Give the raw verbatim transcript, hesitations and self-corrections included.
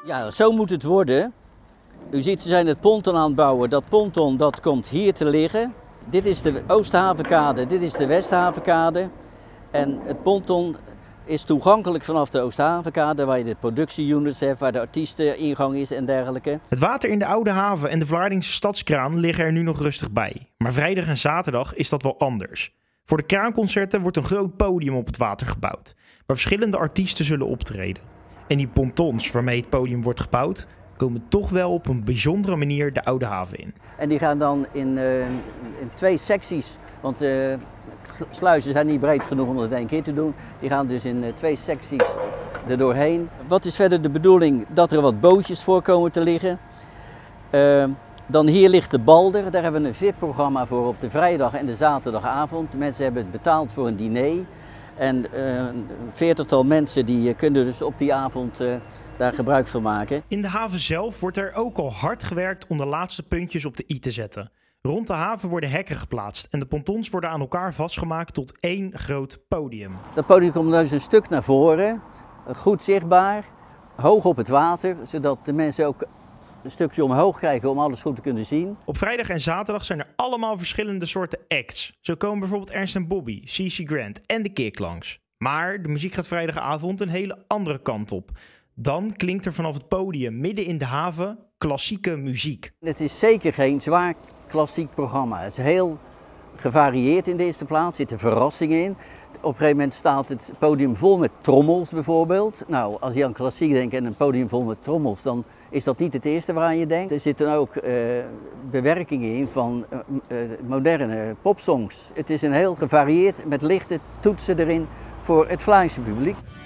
Ja, zo moet het worden. U ziet, ze zijn het ponton aan het bouwen. Dat ponton dat komt hier te liggen. Dit is de Oosthavenkade, dit is de Westhavenkade. En het ponton is toegankelijk vanaf de Oosthavenkade, waar je de productieunits hebt, waar de artiesteningang is en dergelijke. Het water in de Oude Haven en de Vlaardingse Stadskraan liggen er nu nog rustig bij. Maar vrijdag en zaterdag is dat wel anders. Voor de kraanconcerten wordt een groot podium op het water gebouwd, waar verschillende artiesten zullen optreden. En die pontons waarmee het podium wordt gebouwd, komen toch wel op een bijzondere manier de Oude Haven in. En die gaan dan in, uh, in twee secties, want de uh, sluizen zijn niet breed genoeg om dat één keer te doen. Die gaan dus in uh, twee secties er doorheen. Wat is verder de bedoeling? Dat er wat bootjes voor komen te liggen. Uh, dan hier ligt de Balder, daar hebben we een V I P-programma voor op de vrijdag en de zaterdagavond. De mensen hebben het betaald voor een diner. En uh, een veertigtal mensen die kunnen dus op die avond uh, daar gebruik van maken. In de haven zelf wordt er ook al hard gewerkt om de laatste puntjes op de i te zetten. Rond de haven worden hekken geplaatst en de pontons worden aan elkaar vastgemaakt tot één groot podium. Dat podium komt dus een stuk naar voren, goed zichtbaar, hoog op het water, zodat de mensen ook een stukje omhoog krijgen om alles goed te kunnen zien. Op vrijdag en zaterdag zijn er allemaal verschillende soorten acts. Zo komen bijvoorbeeld Ernst en Bobby, C C Grant en de Kick langs. Maar de muziek gaat vrijdagavond een hele andere kant op. Dan klinkt er vanaf het podium midden in de haven klassieke muziek. Het is zeker geen zwaar klassiek programma. Het is heel gevarieerd in de eerste plaats, er zitten verrassingen in. Op een gegeven moment staat het podium vol met trommels bijvoorbeeld. Nou, als je aan klassiek denkt en een podium vol met trommels, dan is dat niet het eerste waaraan je denkt. Er zitten ook uh, bewerkingen in van uh, uh, moderne popsongs. Het is een heel gevarieerd met lichte toetsen erin voor het Vlaamse publiek.